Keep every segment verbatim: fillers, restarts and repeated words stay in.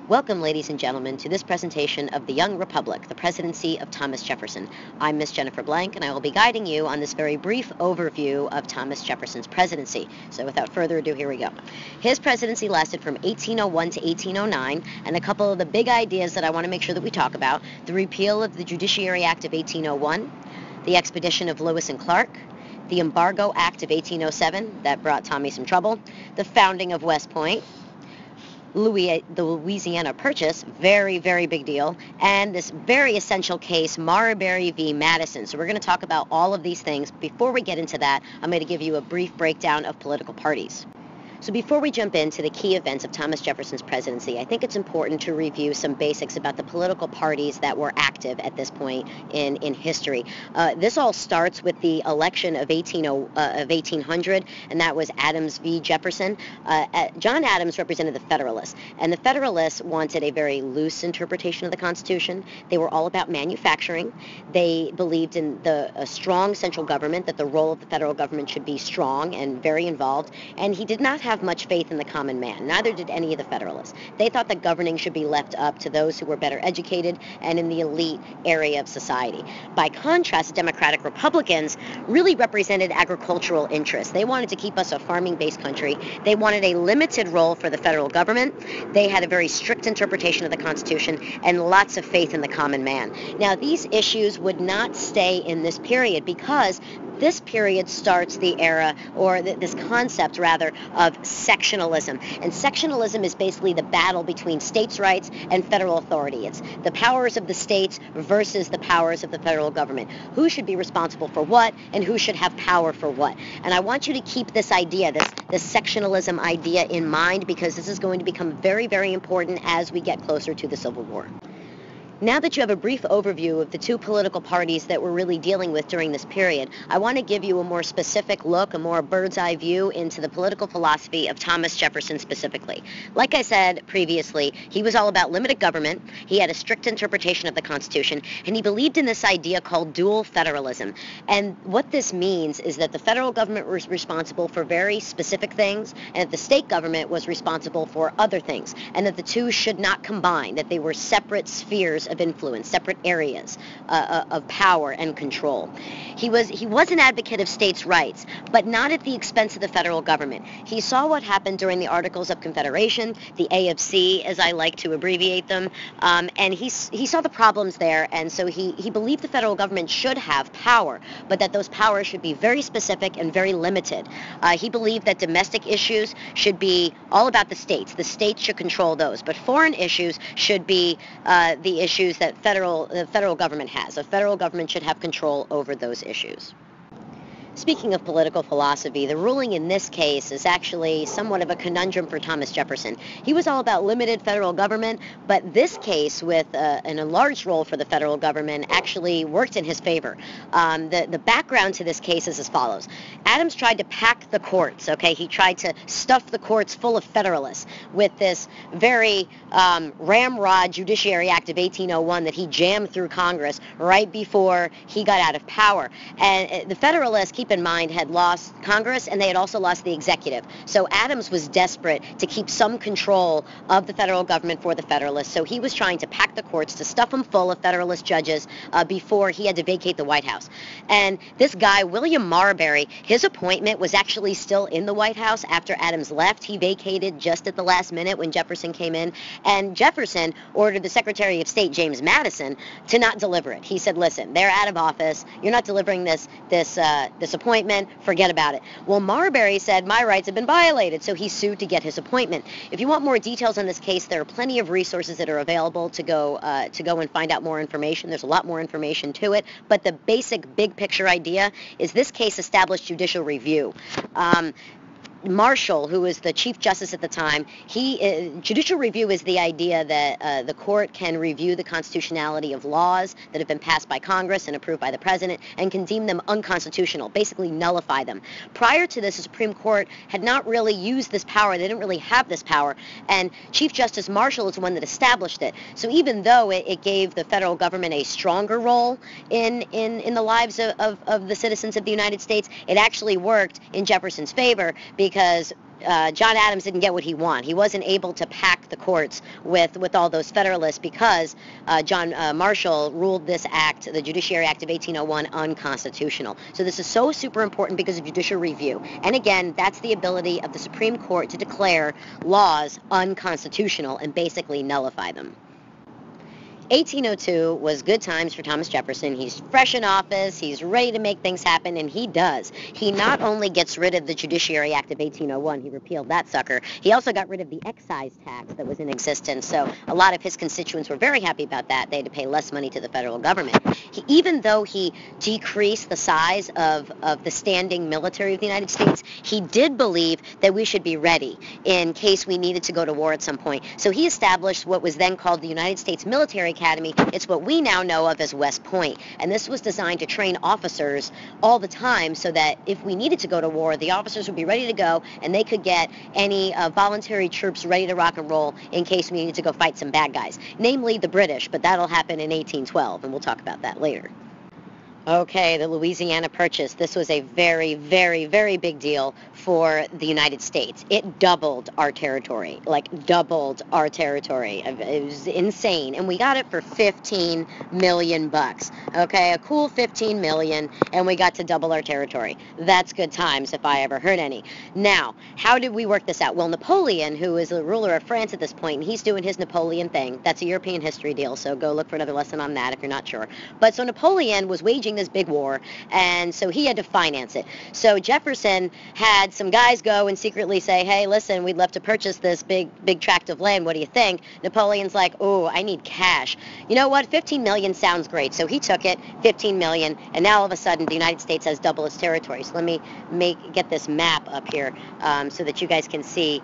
Welcome, ladies and gentlemen, to this presentation of The Young Republic, the Presidency of Thomas Jefferson. I'm Miss Jennifer Blank, and I will be guiding you on this very brief overview of Thomas Jefferson's presidency. So without further ado, here we go. His presidency lasted from eighteen oh one to eighteen oh nine, and a couple of the big ideas that I want to make sure that we talk about: the repeal of the Judiciary Act of eighteen oh one, the expedition of Lewis and Clark, the Embargo Act of eighteen oh seven, that brought Tommy some trouble, the founding of West Point, Louis, the Louisiana Purchase, very, very big deal, and this very essential case, Marbury v. Madison. So we're going to talk about all of these things. Before we get into that, I'm going to give you a brief breakdown of political parties. So before we jump into the key events of Thomas Jefferson's presidency, I think it's important to review some basics about the political parties that were active at this point in, in history. Uh, this all starts with the election of, eighteen hundred, and that was Adams v. Jefferson. Uh, John Adams represented the Federalists, and the Federalists wanted a very loose interpretation of the Constitution. They were all about manufacturing. They believed in the a strong central government, that the role of the federal government should be strong and very involved, and he did not have much faith in the common man. Neither did any of the Federalists. They thought that governing should be left up to those who were better educated and in the elite area of society. By contrast, Democratic Republicans really represented agricultural interests. They wanted to keep us a farming-based country. They wanted a limited role for the federal government. They had a very strict interpretation of the Constitution and lots of faith in the common man. Now, these issues would not stay in this period because this period starts the era, or th- this concept, rather, of sectionalism. And sectionalism is basically the battle between states' rights and federal authority. It's the powers of the states versus the powers of the federal government. Who should be responsible for what, and who should have power for what? And I want you to keep this idea, this, this sectionalism idea in mind, because this is going to become very, very important as we get closer to the Civil War. Now that you have a brief overview of the two political parties that we're really dealing with during this period, I want to give you a more specific look, a more bird's-eye view into the political philosophy of Thomas Jefferson specifically. Like I said previously, he was all about limited government, he had a strict interpretation of the Constitution, and he believed in this idea called dual federalism. And what this means is that the federal government was responsible for very specific things, and that the state government was responsible for other things, and that the two should not combine, that they were separate spheres of influence, separate areas uh, of power and control. He was he was an advocate of states' rights, but not at the expense of the federal government. He saw what happened during the Articles of Confederation, the A of C, as I like to abbreviate them, um, and he he saw the problems there, and so he, he believed the federal government should have power, but that those powers should be very specific and very limited. Uh, he believed that domestic issues should be all about the states. The states should control those, but foreign issues should be uh, the issues that federal the federal government has. The federal government should have control over those issues. Speaking of political philosophy, the ruling in this case is actually somewhat of a conundrum for Thomas Jefferson. He was all about limited federal government, but this case with uh, an enlarged role for the federal government actually worked in his favor. Um, the, the background to this case is as follows. Adams tried to pack the courts, okay? He tried to stuff the courts full of Federalists with this very um, ramrod Judiciary Act of eighteen oh one that he jammed through Congress right before he got out of power. And uh, the Federalists, keep in mind, had lost Congress, and they had also lost the executive. So Adams was desperate to keep some control of the federal government for the Federalists. So he was trying to pack the courts, to stuff them full of Federalist judges uh, before he had to vacate the White House. And this guy, William Marbury, his appointment was actually still in the White House after Adams left. He vacated just at the last minute when Jefferson came in. And Jefferson ordered the Secretary of State, James Madison, to not deliver it. He said, listen, they're out of office. You're not delivering this, this, uh, this appointment, forget about it. Well, Marbury said, my rights have been violated, so he sued to get his appointment. If you want more details on this case, there are plenty of resources that are available to go uh, to go and find out more information. There's a lot more information to it, but the basic big picture idea is this case established judicial review. Um, Marshall, who was the Chief Justice at the time, he uh, judicial review is the idea that uh, the court can review the constitutionality of laws that have been passed by Congress and approved by the President and can deem them unconstitutional, basically nullify them. Prior to this, the Supreme Court had not really used this power. They didn't really have this power, and Chief Justice Marshall is the one that established it. So even though it, it gave the federal government a stronger role in, in, in the lives of, of, of the citizens of the United States, it actually worked in Jefferson's favor because uh, John Adams didn't get what he wanted. He wasn't able to pack shock the courts with, with all those Federalists because uh, John uh, Marshall ruled this act, the Judiciary Act of eighteen oh one, unconstitutional. So this is so super important because of judicial review. And again, that's the ability of the Supreme Court to declare laws unconstitutional and basically nullify them. eighteen oh two was good times for Thomas Jefferson. He's fresh in office, he's ready to make things happen, and he does. He not only gets rid of the Judiciary Act of eighteen oh one, he repealed that sucker, he also got rid of the excise tax that was in existence, so a lot of his constituents were very happy about that. They had to pay less money to the federal government. He, even though he decreased the size of, of the standing military of the United States, he did believe that we should be ready in case we needed to go to war at some point. So he established what was then called the United States Military Academy. It's what we now know of as West Point, and this was designed to train officers all the time so that if we needed to go to war, the officers would be ready to go and they could get any uh, voluntary troops ready to rock and roll in case we needed to go fight some bad guys, namely the British, but that'll happen in eighteen twelve, and we'll talk about that later. Okay, the Louisiana Purchase. This was a very, very, very big deal for the United States. It doubled our territory, like doubled our territory. It was insane, and we got it for fifteen million bucks. Okay, a cool fifteen million, and we got to double our territory. That's good times if I ever heard any. Now, how did we work this out? Well, Napoleon, who is the ruler of France at this point, and he's doing his Napoleon thing. That's a European history deal, so go look for another lesson on that if you're not sure. But so Napoleon was waging this big war, and so he had to finance it. So Jefferson had some guys go and secretly say, hey, listen, we'd love to purchase this big, big tract of land. What do you think? Napoleon's like, oh, I need cash. You know what? fifteen million sounds great. So he took it, fifteen million, and now all of a sudden the United States has double its territory. So let me make get this map up here um, so that you guys can see,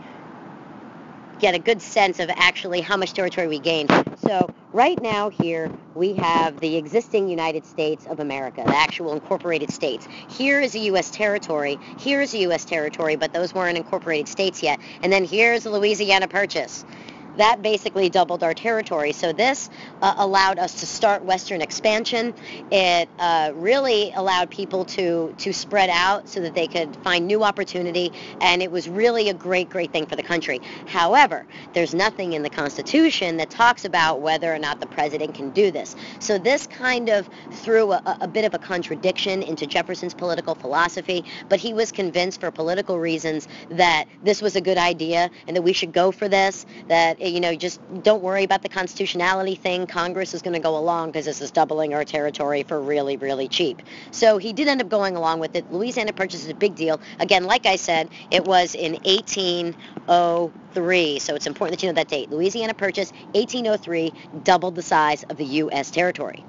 get a good sense of actually how much territory we gained. So right now here we have the existing United States of America, the actual incorporated states. Here is a U S territory, here is a U S territory, but those weren't incorporated states yet. And then here's the Louisiana Purchase. That basically doubled our territory. So this uh, allowed us to start Western expansion. It uh, really allowed people to, to spread out so that they could find new opportunity, and it was really a great, great thing for the country. However, there's nothing in the Constitution that talks about whether or not the president can do this. So this kind of threw a, a bit of a contradiction into Jefferson's political philosophy, but he was convinced for political reasons that this was a good idea and that we should go for this, that you know, just don't worry about the constitutionality thing. Congress is going to go along because this is doubling our territory for really, really cheap. So he did end up going along with it. Louisiana Purchase is a big deal. Again, like I said, it was in eighteen oh three, so it's important that you know that date. Louisiana Purchase, eighteen oh three, doubled the size of the U S territory.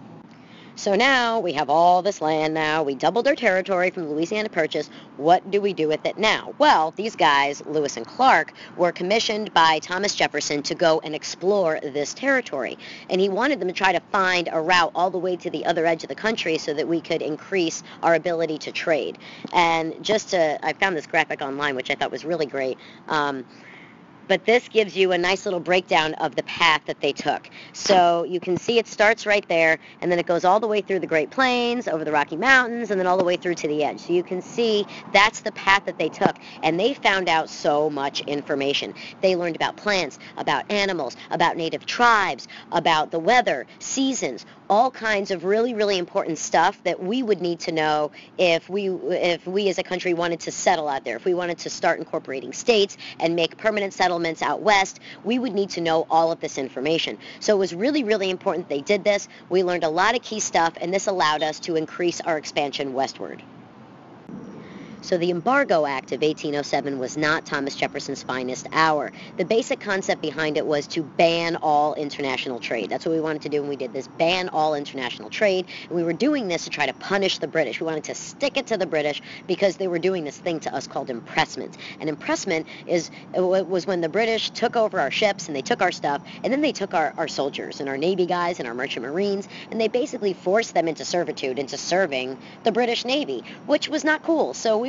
So now we have all this land now. We doubled our territory from the Louisiana Purchase. What do we do with it now? Well, these guys, Lewis and Clark, were commissioned by Thomas Jefferson to go and explore this territory. And he wanted them to try to find a route all the way to the other edge of the country so that we could increase our ability to trade. And just to, I found this graphic online, which I thought was really great. Um, But this gives you a nice little breakdown of the path that they took. So you can see it starts right there, and then it goes all the way through the Great Plains, over the Rocky Mountains, and then all the way through to the edge. So you can see that's the path that they took, and they found out so much information. They learned about plants, about animals, about native tribes, about the weather, seasons, all kinds of really, really important stuff that we would need to know if we, if we as a country wanted to settle out there. If we wanted to start incorporating states and make permanent settlements out west, we would need to know all of this information. So it was really, really important they did this. We learned a lot of key stuff, and this allowed us to increase our expansion westward. So the Embargo Act of eighteen oh seven was not Thomas Jefferson's finest hour. The basic concept behind it was to ban all international trade. That's what we wanted to do when we did this, ban all international trade. And we were doing this to try to punish the British. We wanted to stick it to the British because they were doing this thing to us called impressment. And impressment is was when the British took over our ships and they took our stuff, and then they took our, our soldiers and our Navy guys and our merchant marines, and they basically forced them into servitude, into serving the British Navy, which was not cool. So we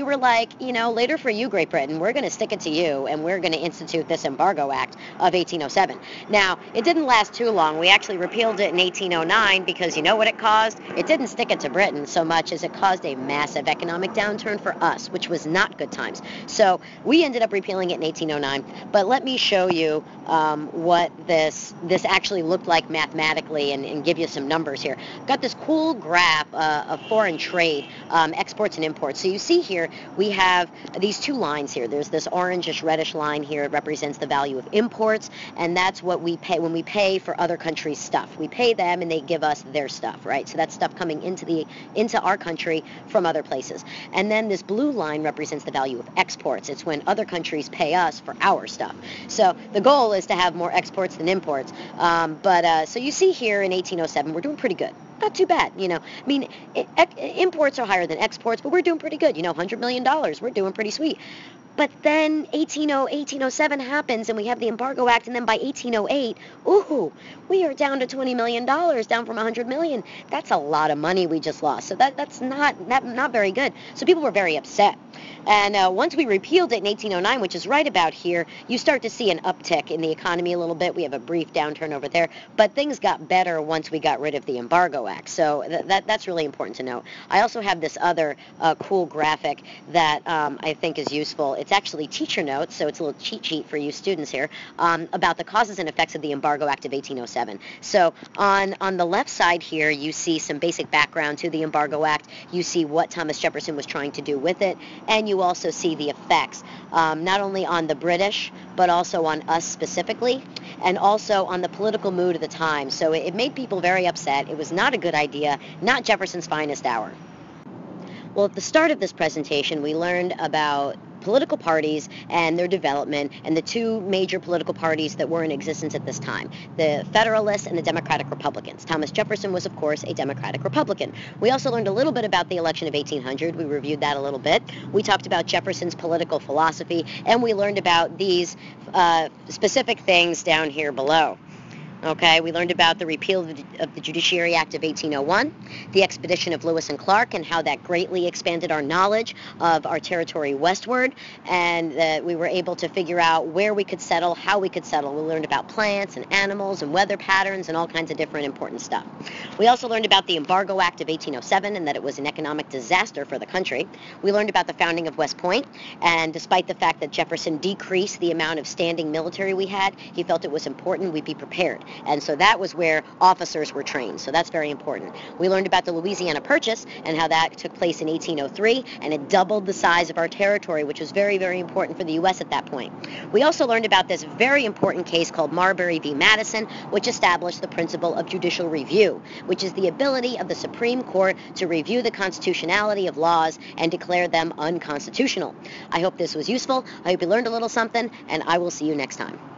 were like, you know, later for you, Great Britain, we're going to stick it to you, and we're going to institute this Embargo Act of eighteen oh seven. Now, it didn't last too long. We actually repealed it in eighteen oh nine because you know what it caused? It didn't stick it to Britain so much as it caused a massive economic downturn for us, which was not good times. So we ended up repealing it in eighteen oh nine, but let me show you um, what this this actually looked like mathematically and, and give you some numbers here. I've got this cool graph uh, of foreign trade, um, exports and imports. So you see here, we have these two lines here. There's this orangish reddish line here. It represents the value of imports, and that's what we pay when we pay for other countries' stuff. We pay them and they give us their stuff, right? So that's stuff coming into the into our country from other places. And then this blue line represents the value of exports. It's when other countries pay us for our stuff. So the goal is to have more exports than imports. Um, but uh, so you see here in eighteen oh seven, we're doing pretty good. Not too bad, you know. I mean, it, e- imports are higher than exports, but we're doing pretty good. You know, one hundred million dollars, we're doing pretty sweet. But then eighteen oh seven happens, and we have the Embargo Act, and then by eighteen oh eight, ooh, we are down to twenty million dollars, down from one hundred million dollars. That's a lot of money we just lost. So that that's not that, not very good. So people were very upset. And uh, once we repealed it in eighteen oh nine, which is right about here, you start to see an uptick in the economy a little bit. We have a brief downturn over there, but things got better once we got rid of the Embargo Act. So th- that that's really important to note. I also have this other uh, cool graphic that um, I think is useful. It's actually teacher notes, so it's a little cheat sheet for you students here, um, about the causes and effects of the Embargo Act of eighteen oh seven. So on, on the left side here, you see some basic background to the Embargo Act. You see what Thomas Jefferson was trying to do with it, and you also see the effects, um, not only on the British, but also on us specifically, and also on the political mood of the time. So it, it made people very upset. It was not a good idea, not Jefferson's finest hour. Well, at the start of this presentation, we learned about political parties and their development, and the two major political parties that were in existence at this time, the Federalists and the Democratic Republicans. Thomas Jefferson was, of course, a Democratic Republican. We also learned a little bit about the election of eighteen hundred. We reviewed that a little bit. We talked about Jefferson's political philosophy, and we learned about these uh, specific things down here below. Okay, we learned about the repeal of the, of the Judiciary Act of eighteen oh one, the expedition of Lewis and Clark, and how that greatly expanded our knowledge of our territory westward, and that we were able to figure out where we could settle, how we could settle. We learned about plants and animals and weather patterns and all kinds of different important stuff. We also learned about the Embargo Act of eighteen oh seven and that it was an economic disaster for the country. We learned about the founding of West Point, and despite the fact that Jefferson decreased the amount of standing military we had, he felt it was important we be prepared. And so that was where officers were trained. So that's very important. We learned about the Louisiana Purchase and how that took place in eighteen oh three, and it doubled the size of our territory, which was very, very important for the U S at that point. We also learned about this very important case called Marbury v. Madison, which established the principle of judicial review, which is the ability of the Supreme Court to review the constitutionality of laws and declare them unconstitutional. I hope this was useful. I hope you learned a little something, and I will see you next time.